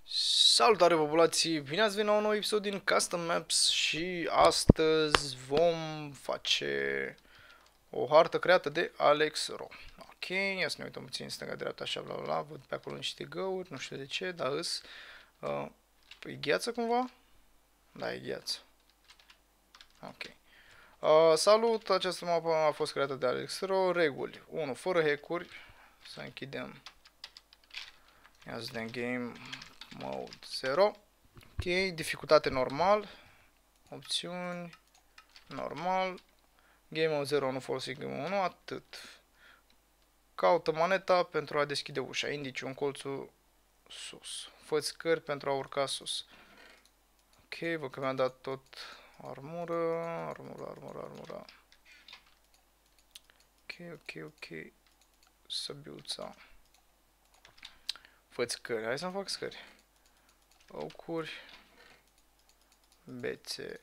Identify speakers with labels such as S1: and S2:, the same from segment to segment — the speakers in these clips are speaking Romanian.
S1: Salutare populație, bine ați venit la un nou episod din Custom Maps și astăzi vom face o hartă creată de Alex Ro. Ok, ia să ne uităm puțin stânga-dreapta așa, bla bla bla, văd pe acolo niște găuri, nu știu de ce, dar îs. E gheață cumva? Da, e gheață. Ok. Salut, această mapă a fost creată de Alex Ro, reguli 1. Fără hack-uri, să închidem. Ia să dăm game mode 0. Ok, dificultate normal, opțiuni, normal, game mode 0 nu folosi game mode 1, atât. Caută maneta pentru a deschide ușa, indici un colțul sus, fă scări pentru a urca sus. Ok, văd că mi-a dat tot armură. Ok, săbiuța. Fă scări, hai să-mi fac scări. Ocuri, bețe.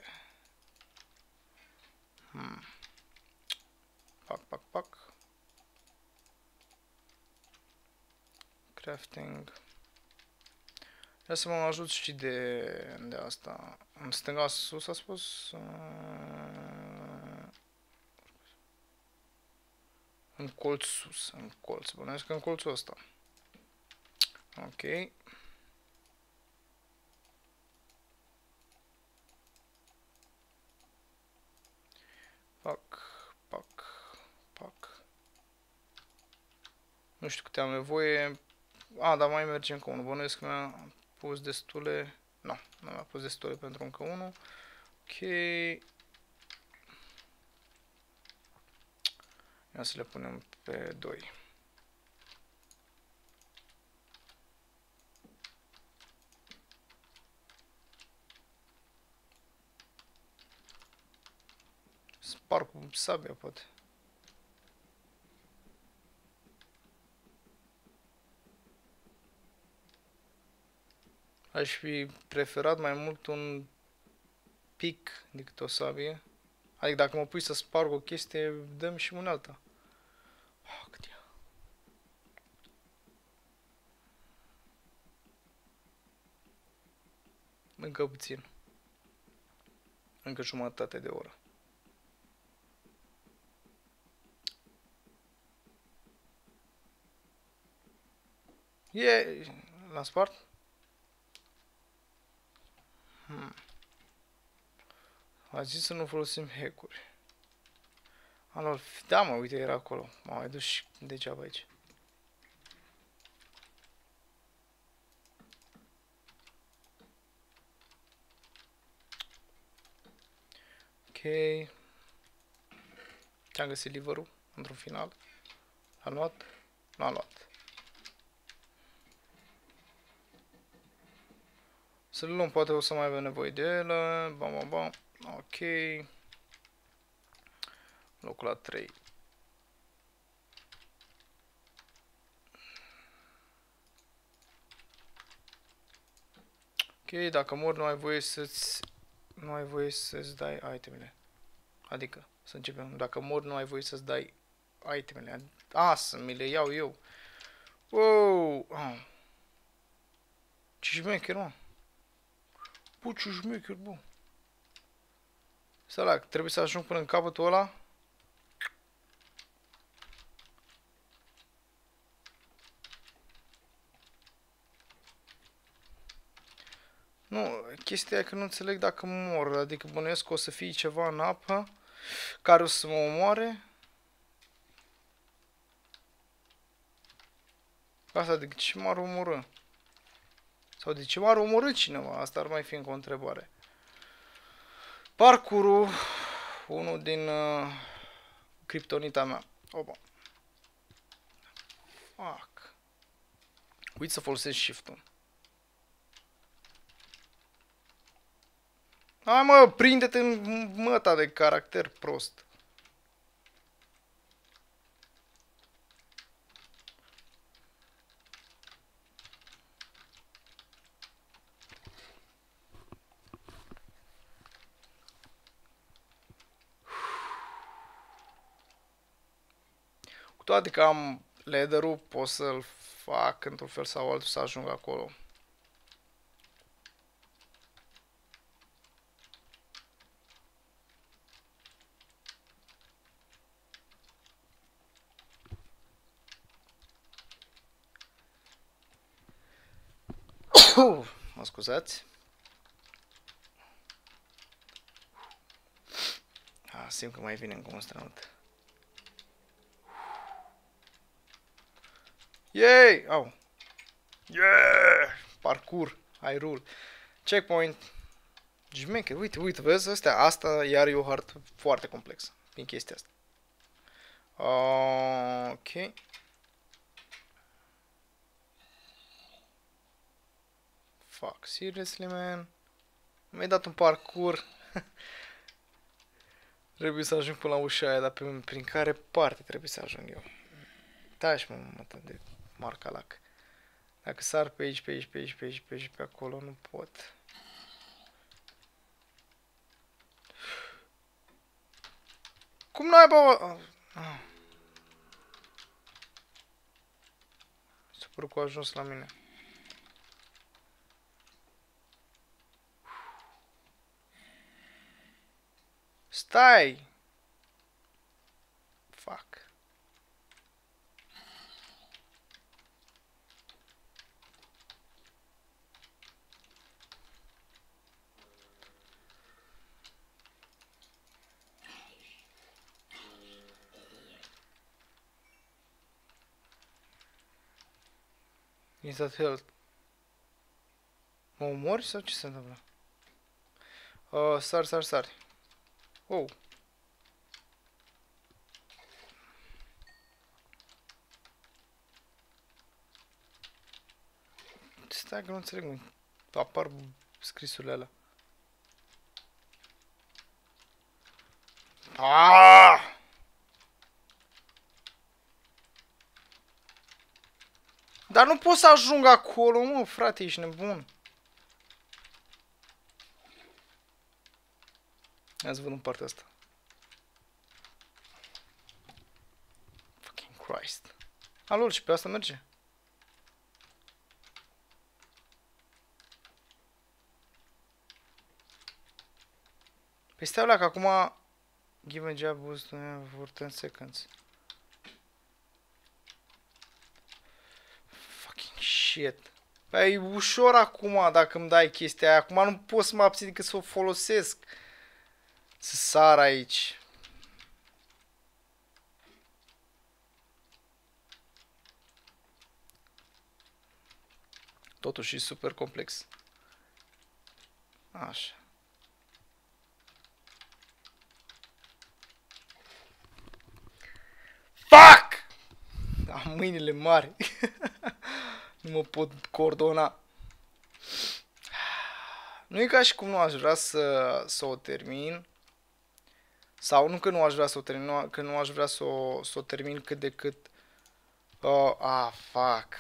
S1: Pac. Crafting. Ia să mă ajut și de asta. În stânga sus a spus? În colț sus, în colț. Bănuiesc că în colțul ăsta. Ok. Pac. Nu știu câte am nevoie. Dar mai merge încă unul. Bănuiesc că mi-a pus destule. Nu mi-a pus destule pentru încă unul. Ok. Ia să le punem pe 2. Sparg cu sabia, poate. Aș fi preferat mai mult un pic decât o sabie. Adică dacă mă pui să sparg o chestie, dăm și unealta. Cât e? Încă puțin. Încă jumătate de oră. L-am spart? A zis să nu folosim hack-uri. Da mă, uite, era acolo. M-am mai dus și degeaba aici. Ok. Ce-am găsit liverul într-un final. L-am luat? L-am luat. Să-l luăm, poate o să mai avem nevoie de el. Bam. Ok. Locul la 3. Ok, dacă mor nu ai voie să-ți dai itemele. Adică, să începem. Dacă mor nu ai voie să-ți dai itemele. Să mi le iau eu. Wow! Ce șmecher, mă. Bă, ce șmecher, bă. Sărac, trebuie să ajung până în capătul ăla. Nu, chestia e că nu înțeleg dacă mor. Adică bănuiesc că o să fie ceva în apă care o să mă omoare. Asta de ce m-ar omorâ? Sau de ce m-ar omorâ cineva? Asta ar mai fi încă o întrebare. Parcurul, unul din criptonita mea. Opa. Fuck. Uit să folosesc shift-ul. Hai mă, prinde-te în măta de caracter prost. Cu toate că am leader-ul, pot să-l fac într-un fel sau altul să ajung acolo. Mă scuzați. Simt că mai vine încă un strănut. Yay! Au! Yeah! Parcur! I rule! Checkpoint! Jmecher, uite, vezi? Asta iar e o hartă foarte complexă. Prin chestia asta. Ok. Fuck, seriously, man? Mi-ai dat un parcur. Trebuie să ajung până la ușa aia, dar prin care parte trebuie să ajung eu? Taci, mă, de marcalac. Dacă sar pe aici, pe aici, pe aici, pe aici, pe aici, pe acolo, nu pot. Cum n-ai, bă? Se pare că a ajuns la mine. Stai! Fuck. Instant health. Mă omori sau ce se întâmplă? Sar. Oh. Stai că nu înțeleg, mă. Apar scrisurile alea. Aaaa! Dar nu pot să ajung acolo, mă, frate, ești nebun. Hai să văd în partea asta. Fucking Christ. Alol, și pe asta merge? Păi stai la că acum... Give a job boost for 10 seconds. Fucking shit. Păi e ușor acum dacă îmi dai chestia aia. Acum nu pot să mă abțin decât să o folosesc. Să sar aici. Totuși e super complex. Așa. Fuck! Am mâinile mari. Nu mă pot coordona. Nu e ca și cum nu aș vrea să o termin. Sau nu că nu aș vrea să o termin, că nu aș vrea să o termin cât de cât. Fuck.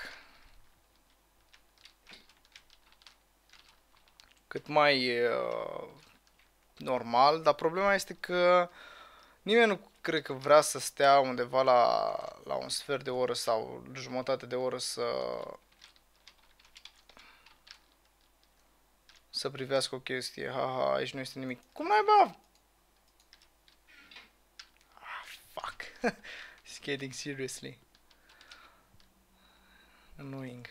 S1: Cât mai normal, dar problema este că nimeni nu cred că vrea să stea undeva la un sfert de oră sau jumătate de oră să privească o chestie. Haha, aici nu este nimic. Cum n-ai, bă? Fuck. It's getting seriously annoying.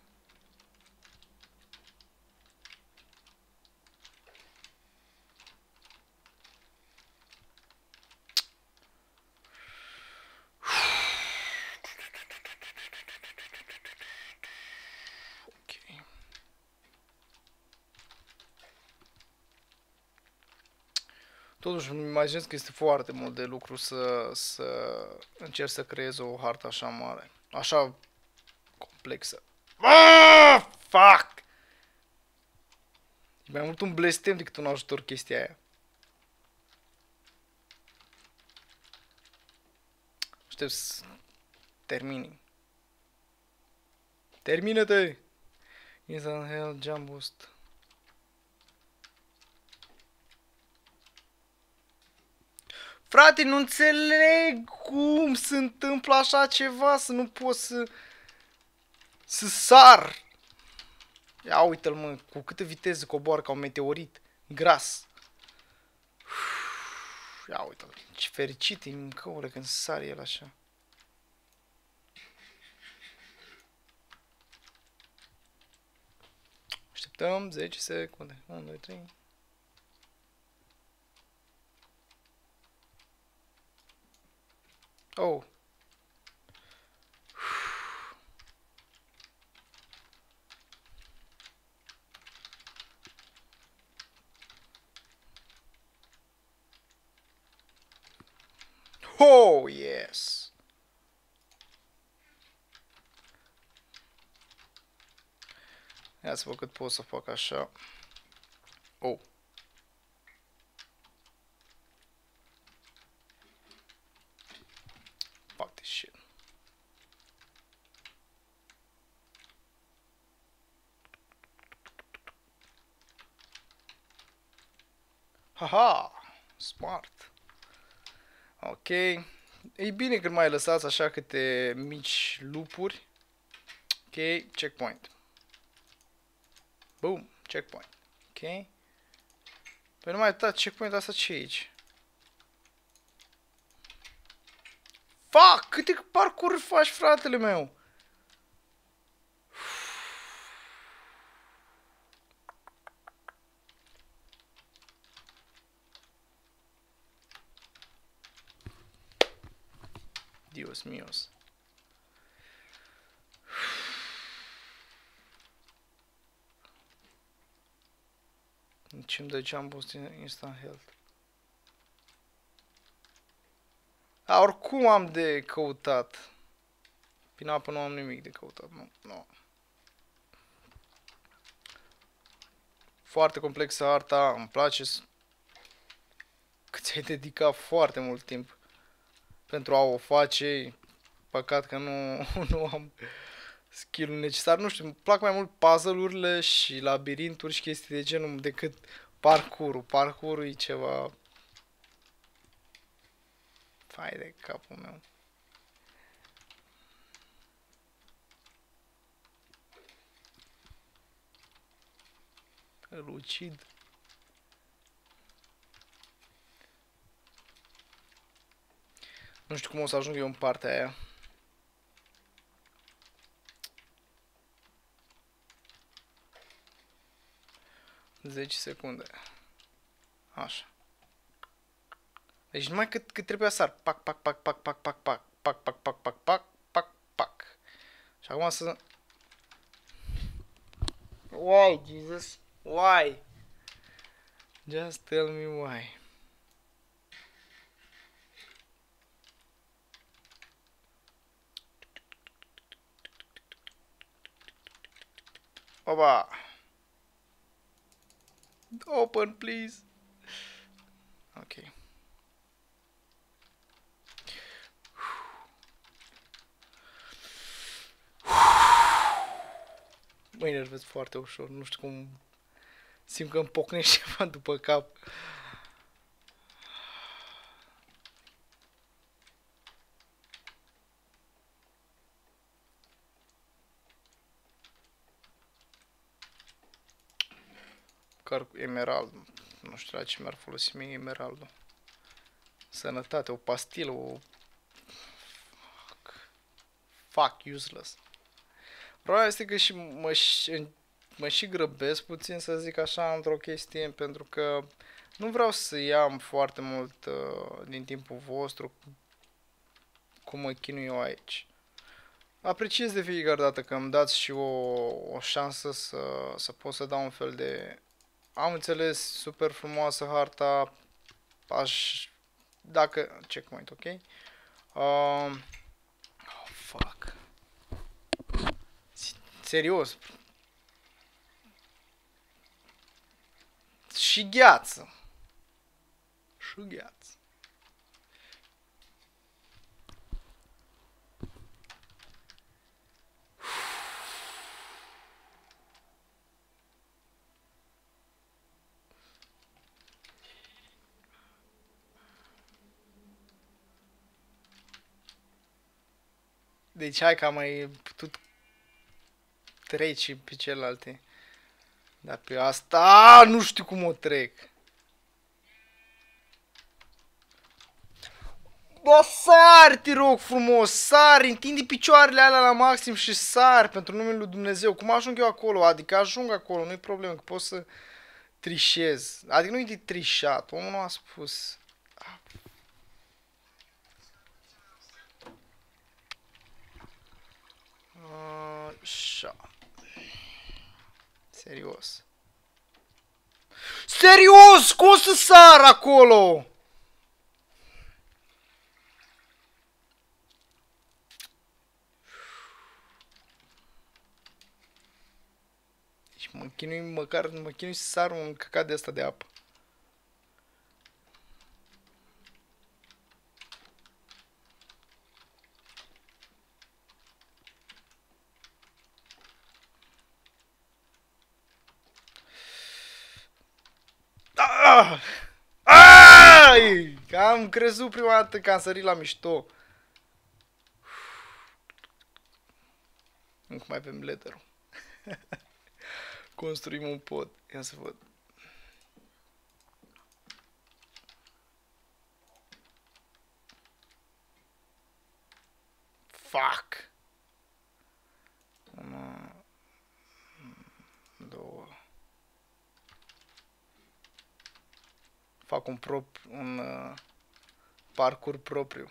S1: Totuși îmi imaginez că este foarte mult de lucru să încerc să creez o hartă așa mare, așa complexă. Fuck! E mai mult un blestem decât un ajutor chestia aia. Aștept să termini. Termină-te! Instant Hell Jump Boost. Frate, nu înțeleg cum se întâmplă așa ceva, să nu pot să sar. Ia uite-l, mă, cu câtă viteză coboară ca un meteorit gras. Ia uite-l, ce fericit e mâncăule când sare el așa. Dăm 10 secunde. 1, 2, 3. Oh. Oh, yes. Ia să văd cât pot să fac așa. Oh. Fuck this shit. Haha, smart. Ok. E bine când mai lăsați așa câte mici lupuri. Ok, checkpoint. Boom, checkpoint. Ok. Păi nu mai uitați, checkpoint asta ce e aici? Fuck, câte parcururi faci, fratele meu? Dios míos. Nici îmi dă jump boost instant health. A, oricum am de căutat. Prin apă nu am nimic de căutat, nu. Foarte complexă arta, îmi place că ți-ai dedicat foarte mult timp pentru a o face. Păcat că nu am skill-ul necesar. Nu știu, îmi plac mai mult puzzle-urile și labirinturi și chestii de genul decât parcurul. Parcurul e ceva... Fai de capul meu. Îl ucid. Nu știu cum o să ajung eu în partea aia. Zece secunde. Așa. Deci numai cât trebuie să sar. Pac, pac, pac, pac, pac, pac, pac, pac, pac, pac, pac, pac, pac, pac. Și acum să... Why, Jesus? Why? Just tell me why. Opa! Open, please. Ok. Mă enervez foarte ușor, nu știu cum... Simt că îmi pocnește ceva după cap. Car cu emerald. Nu știu la ce mi-ar folosi mie emeraldul. Sănătate, o pastilă, o... Fuck, useless. Problema este că și mă și grăbesc puțin, să zic așa, într-o chestie, pentru că nu vreau să iau foarte mult din timpul vostru cum mă chinui eu aici. Apreciez de fiecare dată că îmi dați și o șansă să pot să dau un fel de... Am înțeles, super frumoasă harta, dacă... Checkpoint, ok? Oh, fuck. Serios. Și gheață. Și gheață. Deci hai că am mai putut trece pe celelalte. Dar pe asta nu știu cum o trec. Bă, sar, te rog frumos, sar, întinde picioarele alea la maxim și sar pentru numele lui Dumnezeu. Cum ajung eu acolo? Adică ajung acolo, nu-i problemă, că pot să trișez. Adică nu-i de trișat, omul nu a spus. Așa. Serios. Serios, cum să sar acolo? Și mă chinui, măcar mă chinui să sar un căcat de asta de apă. Ah! Ai! Am crezut prima dată că am sărit la mișto. Încă mai avem letterul. Construim un pod. Ia să văd. Fuck! 1, 2. Fac un parcurs propriu.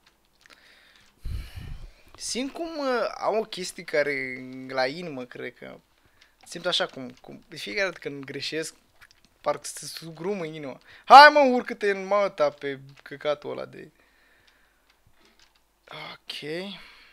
S1: Simt cum am o chestie care la inimă, cred că simt așa cum de fiecare dată când greșesc, parcă se sugrumă inima. Hai mă, urcă-te în măta pe căcatul ăla de... Ok.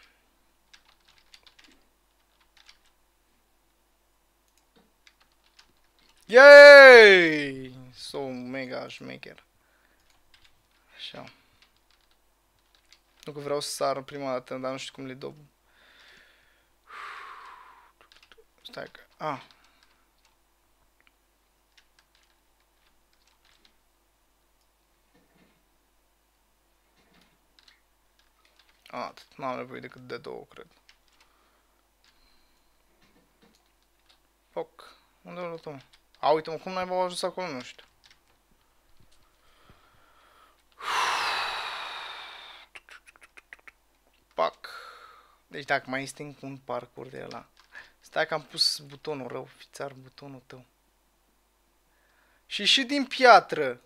S1: Yay! So mega șmecher. Așa. Nu că vreau să sar prima dată, dar nu știu cum le dob. Stai că... Ah. Atât. N-am nevoie decât de 2, cred. Foc. Unde l-a luat-o? A, uite-mă, cum n-ai ajuns acolo, nu știu. Pac. Deci dacă mai este încă un parcurs de ăla. Stai că am pus butonul rău, fițar butonul tău. Și din piatră.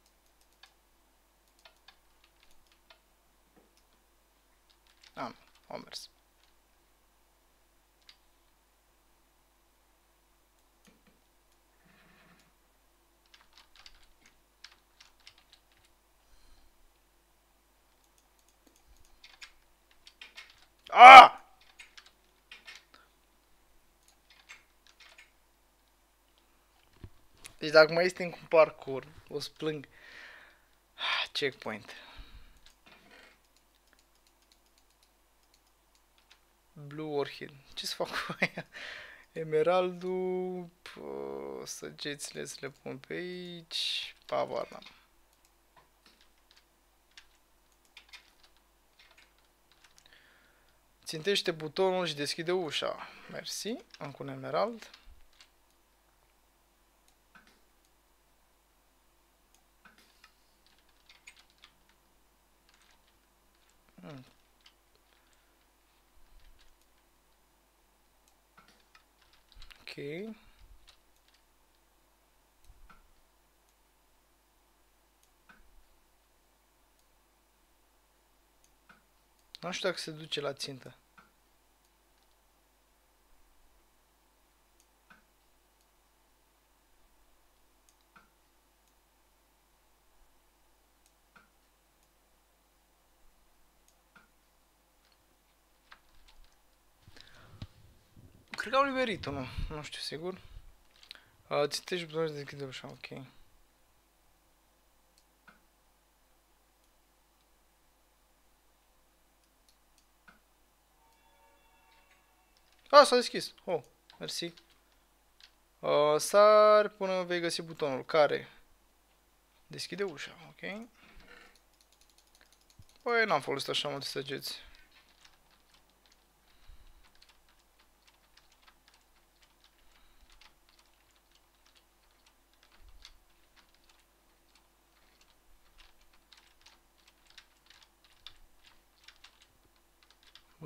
S1: Am mers. Ah! Deci dacă mai este încă un parcurs, o să plâng. Checkpoint. Blue Orchid. Ce să fac cu aia? Emeraldul... Săgețile să le pun pe aici. Pavara. Țintește butonul și deschide ușa. Mersi. Încă un emerald. Ok. Nu știu dacă se duce la țintă. Cred că au liberit-o, nu? Nu știu sigur. Țintești butonul și deschide ușa, ok. S-a deschis. Oh, mersi. Sar până vei găsi butonul care deschide ușa, ok? Păi n-am folosit așa multe săgeți.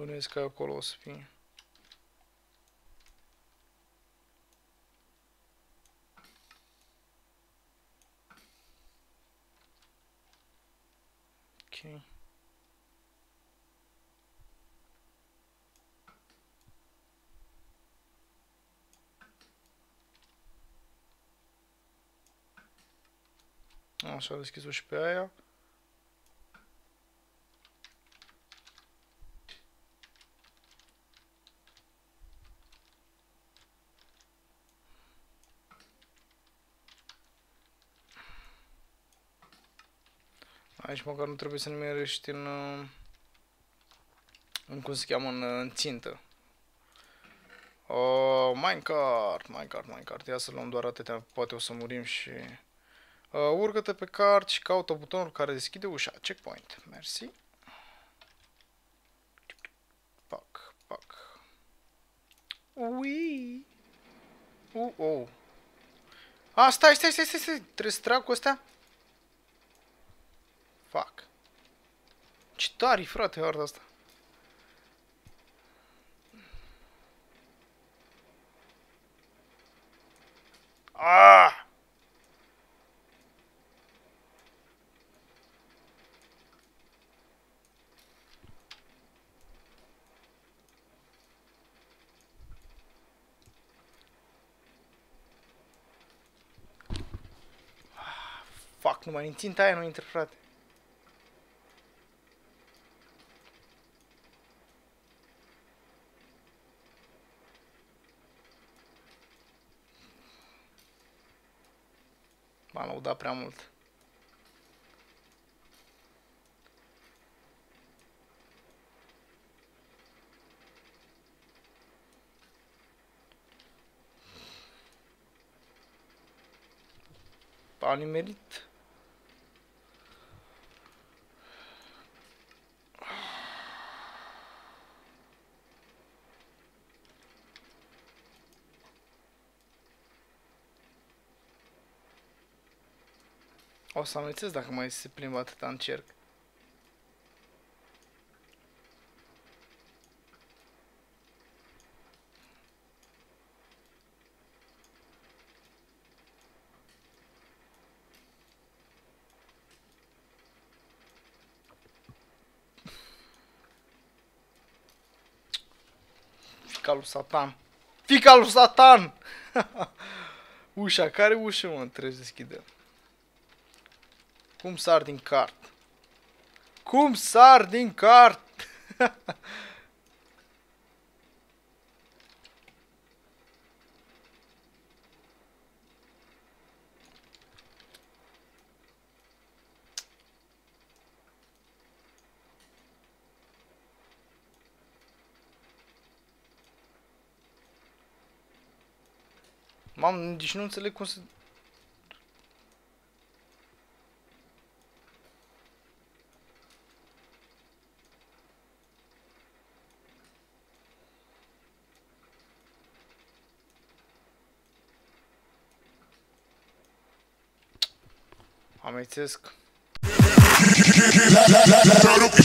S1: Bănuiesc că acolo o să fie. Ok. Așa, deschis-o și pe aia. Aici măcar nu trebuie să ne merești în cum se cheamă, în țintă. Minecart. Ia să luăm doar atâtea, poate o să murim și... urcă-te pe cart și caută butonul care deschide ușa. Checkpoint. Mersi. Pac. Ui. Oh. Stai. Trebuie să trag cu astea? Fuck. Ce tare, frate, harta asta. Fuck, numai în ținta aia nu intră, frate. M-am lăudat prea mult. A nimerit. O să amețesc dacă mai se plimbă atâta în cerc. Fica lui Satan. Fica lui Satan! Ușa, care ușă, mă, trebuie să deschidă? Cum sar din cart? Cum sar din cart? Mam, deci nu înțeleg cum să... Amețesc.